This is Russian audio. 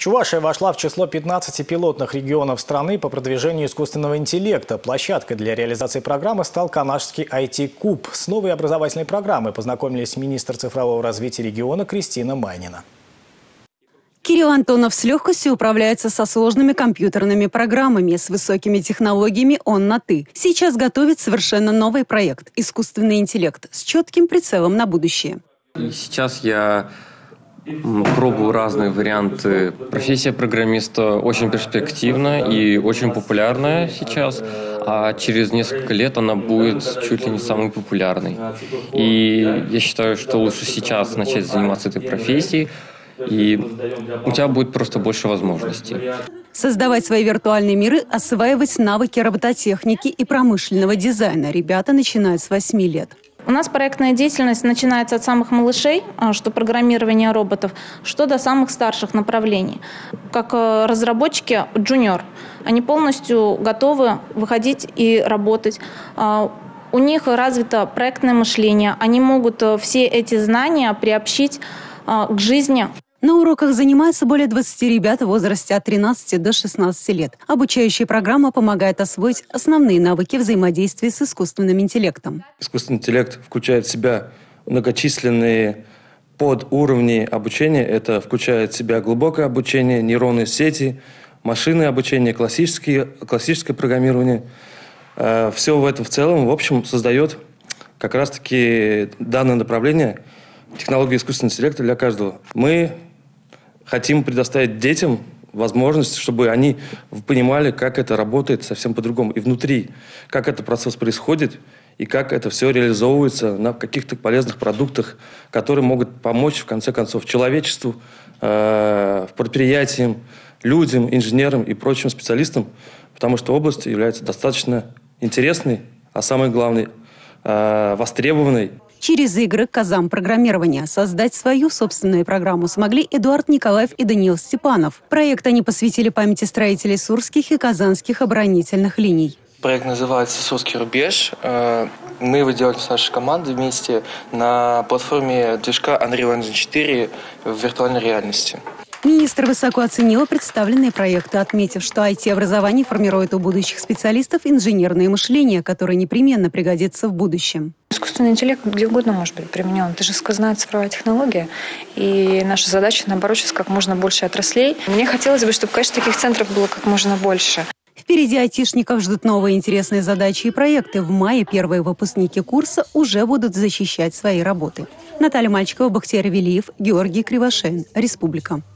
Чувашия вошла в число 15 пилотных регионов страны по продвижению искусственного интеллекта. Площадкой для реализации программы стал канадский IT-куб. С новой образовательной программой познакомились министр цифрового развития региона Кристина Майнина. Кирилл Антонов с легкостью управляется со сложными компьютерными программами. С высокими технологиями он на «ты». Сейчас готовит совершенно новый проект – искусственный интеллект с четким прицелом на будущее. Сейчас я пробую разные варианты. Профессия программиста очень перспективна и очень популярная сейчас, а через несколько лет она будет чуть ли не самой популярной. И я считаю, что лучше сейчас начать заниматься этой профессией, и у тебя будет просто больше возможностей. Создавать свои виртуальные миры, осваивать навыки робототехники и промышленного дизайна ребята начинают с 8 лет. У нас проектная деятельность начинается от самых малышей, что программирование роботов, что до самых старших направлений. Как разработчики джуниор, они полностью готовы выходить и работать. У них развито проектное мышление, они могут все эти знания приобщить к жизни. На уроках занимаются более 20 ребят в возрасте от 13 до 16 лет. Обучающая программа помогает освоить основные навыки взаимодействия с искусственным интеллектом. Искусственный интеллект включает в себя многочисленные подуровни обучения. Это включает в себя глубокое обучение, нейронные сети, машинное обучение, классическое программирование. Все в этом в целом, в общем, создает как раз-таки данное направление технологии искусственного интеллекта для каждого. Мы хотим предоставить детям возможность, чтобы они понимали, как это работает совсем по-другому. И внутри, как этот процесс происходит, и как это все реализовывается на каких-то полезных продуктах, которые могут помочь, в конце концов, человечеству, предприятиям, людям, инженерам и прочим специалистам, потому что область является достаточно интересной, а самое главное, востребованной. Через игры к азам программирования создать свою собственную программу смогли Эдуард Николаев и Даниил Степанов. Проект они посвятили памяти строителей Сурских и Казанских оборонительных линий. Проект называется «Сурский рубеж». Мы его делали с нашей командой вместе на платформе движка Unreal Engine 4 в виртуальной реальности. Министр высоко оценил представленные проекты, отметив, что IT-образование формирует у будущих специалистов инженерное мышление, которое непременно пригодится в будущем. Искусственный интеллект где угодно может быть применен. Это же сквозная цифровая технология. И наша задача, наоборот, сейчас как можно больше отраслей. Мне хотелось бы, чтобы, конечно, таких центров было как можно больше. Впереди айтишников ждут новые интересные задачи и проекты. В мае первые выпускники курса уже будут защищать свои работы. Наталья Мальчикова, Бахтияр Велиев, Георгий Кривошеин. Республика.